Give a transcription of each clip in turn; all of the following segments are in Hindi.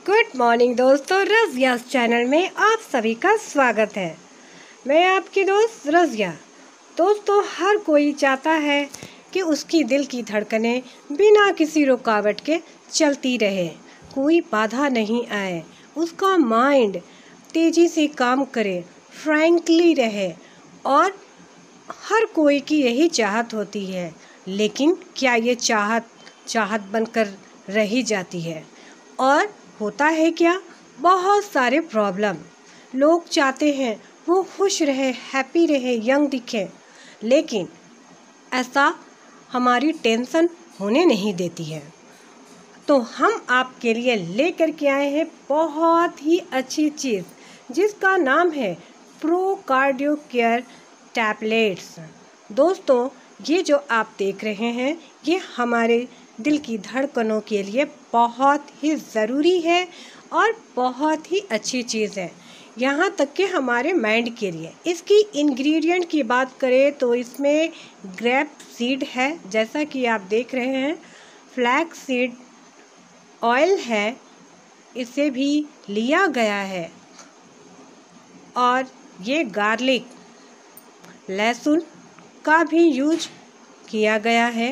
गुड मॉर्निंग दोस्तों, रज़ियाज़ चैनल में आप सभी का स्वागत है। मैं आपकी दोस्त रज़िया। दोस्तों, हर कोई चाहता है कि उसकी दिल की धड़कनें बिना किसी रुकावट के चलती रहे, कोई बाधा नहीं आए, उसका माइंड तेज़ी से काम करे, फ्रैंकली रहे, और हर कोई की यही चाहत होती है। लेकिन क्या ये चाहत बनकर रही जाती है? और होता है क्या, बहुत सारे प्रॉब्लम। लोग चाहते हैं वो खुश रहे, हैप्पी रहे, यंग दिखे, लेकिन ऐसा हमारी टेंशन होने नहीं देती है। तो हम आपके लिए लेकर के आए हैं बहुत ही अच्छी चीज़, जिसका नाम है प्रो कार्डियो केयर टैबलेट्स। दोस्तों, ये जो आप देख रहे हैं, ये हमारे दिल की धड़कनों के लिए बहुत ही ज़रूरी है और बहुत ही अच्छी चीज़ है, यहाँ तक कि हमारे माइंड के लिए। इसकी इंग्रेडिएंट की बात करें तो इसमें ग्रेप सीड है, जैसा कि आप देख रहे हैं, फ्लैक्स सीड ऑयल है, इसे भी लिया गया है, और ये गार्लिक, लहसुन का भी यूज किया गया है,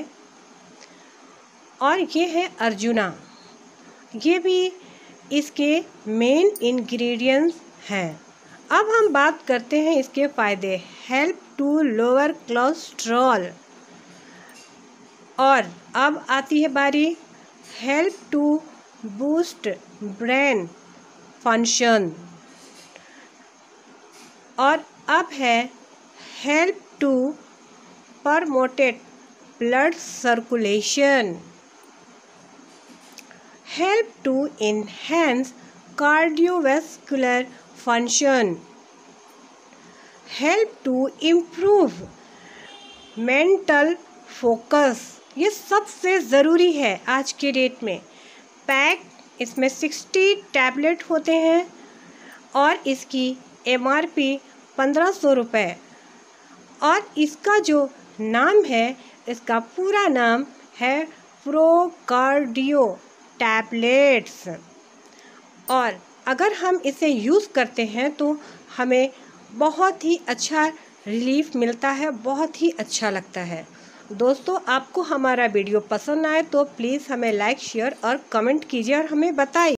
और ये है अर्जुना, ये भी इसके मेन इंग्रेडिएंट्स हैं। अब हम बात करते हैं इसके फ़ायदे। हेल्प टू लोअर कोलेस्ट्रॉल, और अब आती है बारी help to boost brain function, और अब है help to promoted blood circulation, help to enhance cardiovascular function, help to improve mental focus। ये सबसे ज़रूरी है आज के डेट में। पैक इसमें 60 टैबलेट होते हैं, और इसकी MRP 1500 रुपये, और इसका जो नाम है, इसका पूरा नाम है प्रो कार्डियो टैबलेट्स। और अगर हम इसे यूज़ करते हैं तो हमें बहुत ही अच्छा रिलीफ मिलता है, बहुत ही अच्छा लगता है। दोस्तों, आपको हमारा वीडियो पसंद आए तो प्लीज़ हमें लाइक, शेयर और कमेंट कीजिए और हमें बताइए।